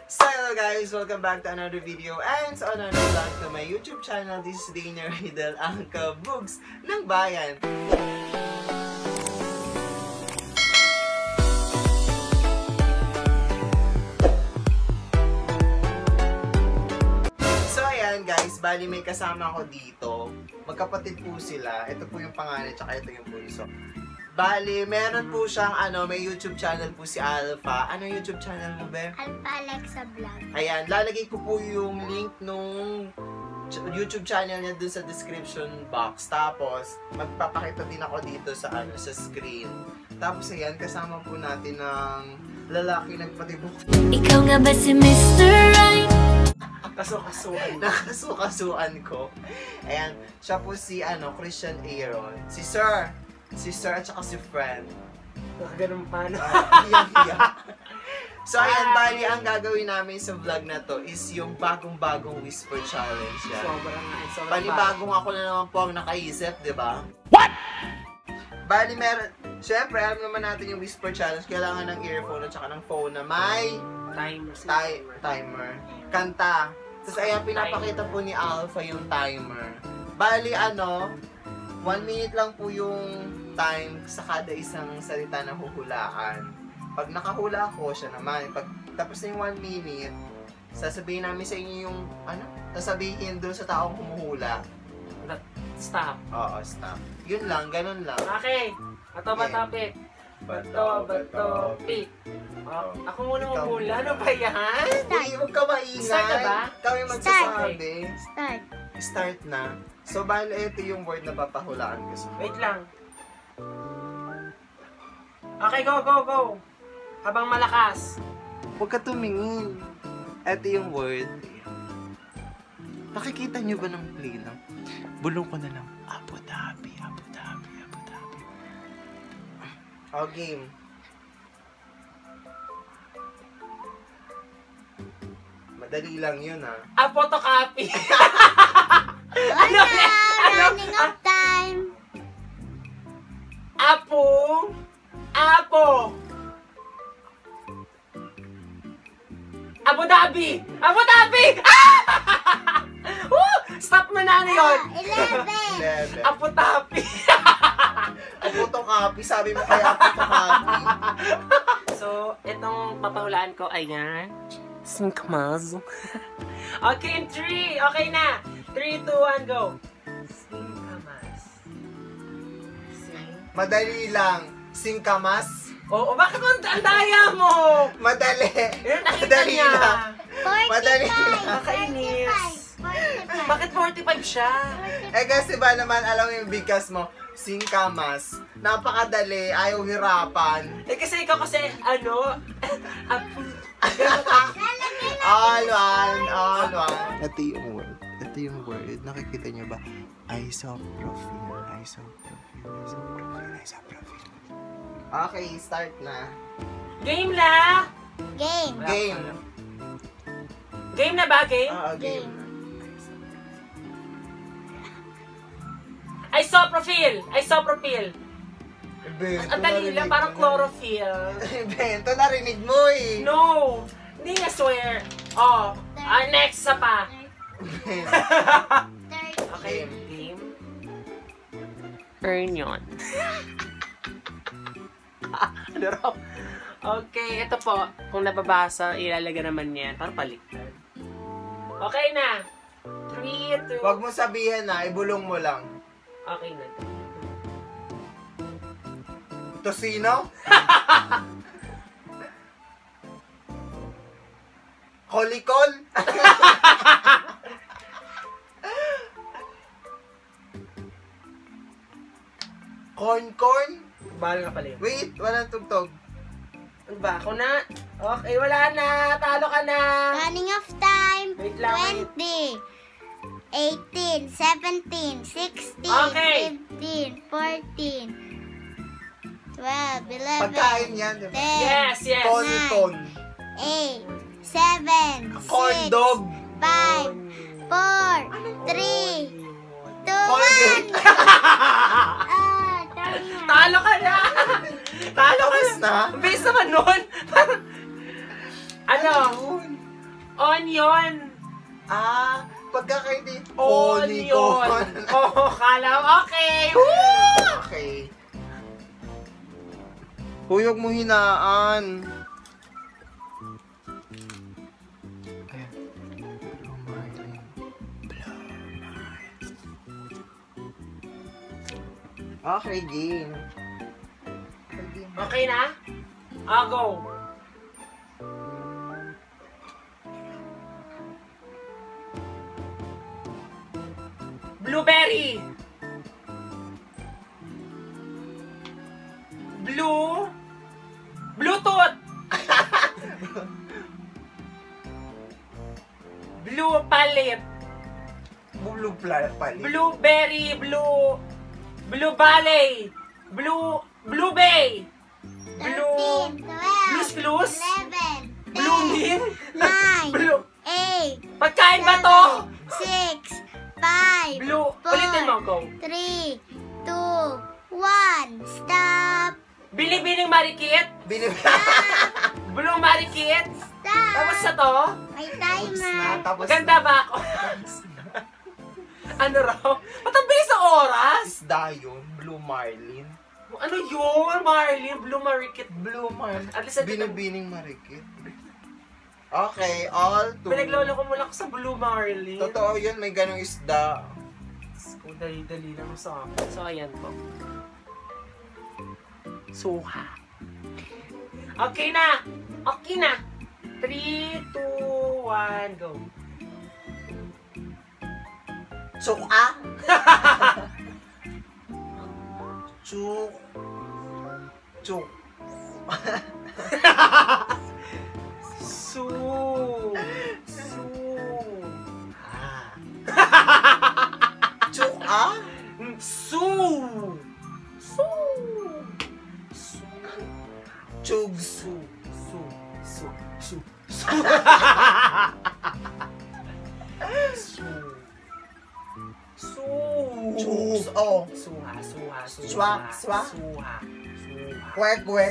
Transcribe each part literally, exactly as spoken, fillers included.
So hello guys, welcome back to another video and so another vlog to my YouTube channel. This is Dana Riddle, ang kabugs ng bayan. So ayan guys, bali may kasama ko dito. Magkapatid po sila. Ito po yung pangalan, tsaka ito yung bunso. Bali, meron po siyang ano, may YouTube channel po si Alpha. Ano YouTube channel mo, Be? Alpha Alexa Vlog. Ayan, lalagay ko po yung link nung YouTube channel niya dun sa description box. Tapos, magpapakita din ako dito sa ano, sa screen. Tapos ayan, kasama po natin ng lalaki nagpatibok. Ikaw nga ba si mister Right? Nakasukasuan. Nakasukasuan ko. Ayan, siya po si ano, Christian Aaron. Si Sir. Si Sir at saka si Friend. Ganun pa, no? Uh, iyak, iyak. So, ayan, bali, ang gagawin namin sa vlog na to is yung bagong-bagong Whisper Challenge. Yan. Sobrang, sobrang Panibagong ako na naman po ang nakaisip, di ba? What? Bali, meron, syempre, alam naman natin yung Whisper Challenge. Kailangan ng earphone at saka ng phone na may timer. ti timer. Kanta. Tapos, ayan, pinapakita po ni Alpha yung timer. Bali, ano, one minute lang po yung time sa kada isang salita na huhulaan. Pag nakahula ko, siya naman. Pag tapos na yung one minute, sasabihin namin sa inyo yung, ano, sasabihin doon sa taong kumuhula. Stop. Oo, stop. Yun lang, ganun lang. Okay. Bato ba topic? Bato, bato, pick. Oh, ako muna humula. Ano ba yan? Uy, huwag ka maingay. Start na ba? Kami magsasabi. Start. Start na. So, bali, ito yung word na papahulaan ko. Wait lang. Okay, go, go, go. Habang malakas. Huwag ka tumingin. Ito yung word. Nakikita nyo ba ng play lang? Bulong ko na lang. Abu Dhabi, Abu Dhabi, Abu Dhabi. O, game. Madali lang yun, ha? Ah, photocopy. Ano? Running of time. Apo. Apo. Abu Dhabi. Abu Dhabi. Ah! Woo! Stop mo na ano yun. Eleven. Eleven. Abu Dhabi. Ang photocopy, sabi mo kaya photocopy. So, itong papahulaan ko, ayan. Sinkmaz. Okay, in three. Okay na. three, two, one, go. Sinkmaz. Sing. Madali lang. Singkamas. Oo, bakit ang ang daya mo? Madali. Yun, nakita Madali niya. lang. Madali lang. Nakakainis. forty-five. Bakit forty-five siya? Eh kasi ba naman, alam mo yung bigkas mo, singkamas. Napakadali, ayaw hirapan. Eh kasi ikaw kasi, ano, apo. All one, all one. Ito yung word. Ito yung word. Nakikita nyo ba? Isopropyl, isopropyl, isopropyl, isopropyl. Okay, start na. Game la! Game. Game. Game na ba, game? Oo, game. Isopropyl! Isopropyl! Bento, Ang dali lang, parang chlorophyll. Bento, narinig mo eh. No! Hindi nga swear. Oh, ah, next sa pa. Okay, game. Earn yun. Ano raw? Okay, ito po. Kung nababasa, ilalagay naman yan. Parang baliktad. Okay na. three, two. Huwag mo sabihin na, ibulong mo lang. Okay na. Tosino? Kolikol? Corn-corn? Bahal nga pala yun. Wait, walang tugtog. Ano ba? Ako na? Okay, wala na. Talo ka na. Running of time. Wait lang, wait. twenty. eighteen. seventeen. sixteen. Okay. fifteen. fourteen. twelve. eleven. Pagkain yan, di ba? ten. Yes, yes. Ton-ton. eight. seven. Corn six. dog. five. four. three. two. Colgate. one. Ah, tama. Talo ka na. Talo ka Tapos na. na? Ang bilis naman nun. Ano? Onion. Ah, pagkakaintindi. Onion. Oh, kala. Okay. Woo! Okay. Huyog mo hinaan. Ayan. Blue marlin. Blue marlin. Okay, game. Okay na? I'll go. Blueberry. Blue. Bluetooth. Blue palette. Blue plant pali. Blueberry. Blue. Blue ballet. Blue. Blue bay. Blue. thirteen, twelve, Blues Clues. eleven, Blooming. nine, Blue. eight, Pagkain ba to? six, five, Blue. four, Ulitin mo, go. three, two, one, stop, Bili-biling marikit. Binib... Blue marikit. stop. Tapos sa to? May Tapos na, timer. tapos Maganda ba ako? Ano raw? Ba't ang bilis sa oras? Isda yun, Blue Marlin. Ano yun, Marlene? Blue marikit. Blue Marlin. At least Binibining marikit. Okay, all two. Pinaglolo ko mula ko sa Blue Marlene. Totoo yun, may ganong isda. So, dali-dali lang sa akin. So, ayan po. Suha. Okay na! Okay na! three, two, one, go. Suka. Chuk. Chuk. Su. Su. Ah. Chuk ah? Su. Su. Su. Chug. Su. Su. Su. Su. Su. Su. Su. Chugs. Oh. Suha. Suha. Suha. Swak, swak. Suha. Suha. Kwek, kwek.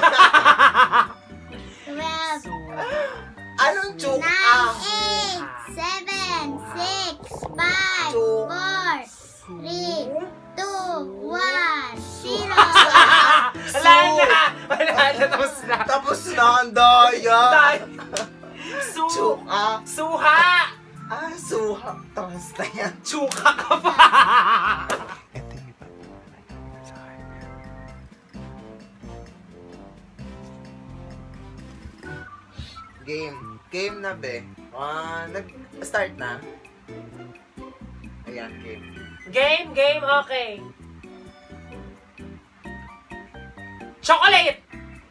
twelve, Anong chuk nine, ah? eight, seven, six, five, Chuk. four, three, two, one, zero. Wala na! Wala na! Tapos na! Tapos na ang daya. Su. Chuk ah. Suha! Ah, suha. Tapos na yan. Chuka ka pa! Ito yung iba. Sa kanya. Game. Game na be. Ah, nag-start na. Ayan, game. Game, game, okay. Chocolate!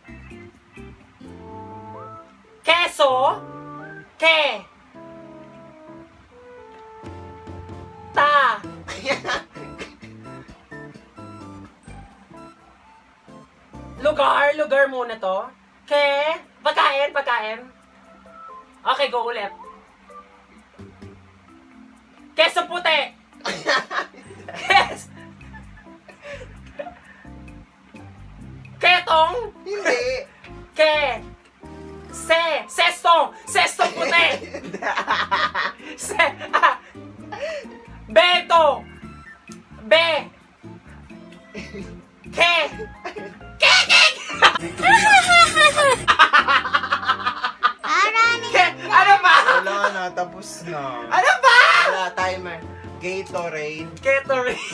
Keso? Ke? Ta? Lugar, lugar muna to. Ke? Pagkain, pagkain. Okay, go ulit. Keso puti. Kes. Ketong. Hindi. Ke. Se. Sesto. Sesto puti. Se. Ah. Beto. Be. Ke. Ke. Ke. Ke. Ano ba? Wala na, tapos na. Ano ba? Wala, timer. Gatorade. Gatorade.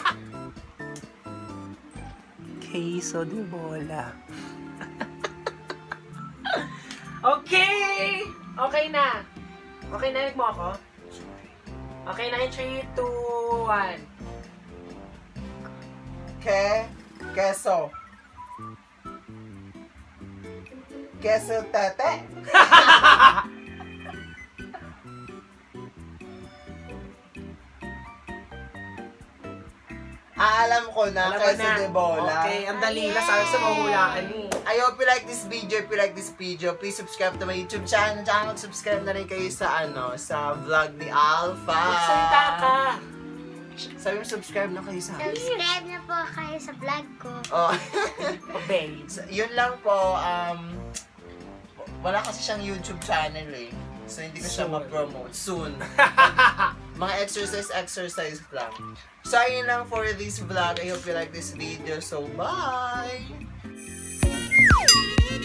Queso de bola. Okay! Okay na. Okay na, mo ako? Okay na, three, two, one. Ke. Keso. Keso tete. Ah, alam ko na, Alam mo keso na. de bola. Okay, ang dali na. Sana sa mahulaan eh. I hope you like this video. If you like this video, please subscribe to my YouTube channel. Tsaka mag-subscribe na rin kayo sa ano, sa vlog ni Alpha. Magsalita ka. Sabi mo, subscribe na kayo sa akin. Subscribe na po kayo sa vlog ko. Oh. Obey. So, yun lang po. Um, wala kasi siyang YouTube channel eh. So, hindi ko siya Soon. ma-promote. Soon. Mga exercise, exercise lang. So, ayun lang for this vlog. I hope you like this video. So, bye!